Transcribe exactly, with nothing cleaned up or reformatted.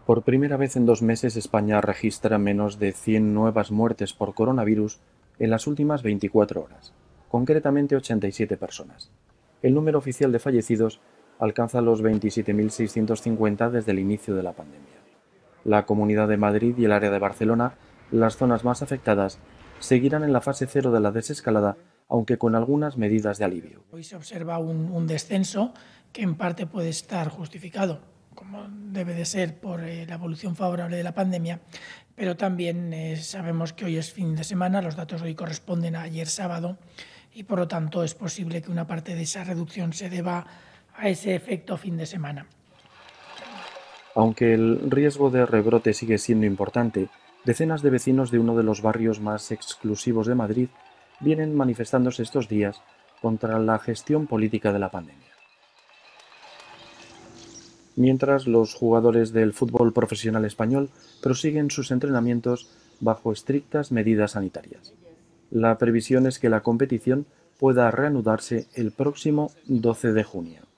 Por primera vez en dos meses, España registra menos de cien nuevas muertes por coronavirus en las últimas veinticuatro horas, concretamente ochenta y siete personas. El número oficial de fallecidos alcanza los veintisiete mil seiscientos cincuenta desde el inicio de la pandemia. La Comunidad de Madrid y el área de Barcelona, las zonas más afectadas, seguirán en la fase cero de la desescalada, aunque con algunas medidas de alivio. Hoy se observa un, un descenso que en parte puede estar justificado, como debe de ser, por eh, la evolución favorable de la pandemia, pero también eh, sabemos que hoy es fin de semana, los datos hoy corresponden a ayer sábado y por lo tanto es posible que una parte de esa reducción se deba a ese efecto fin de semana. Aunque el riesgo de rebrote sigue siendo importante, decenas de vecinos de uno de los barrios más exclusivos de Madrid vienen manifestándose estos días contra la gestión política de la pandemia. Mientras los jugadores del fútbol profesional español prosiguen sus entrenamientos bajo estrictas medidas sanitarias. La previsión es que la competición pueda reanudarse el próximo doce de junio.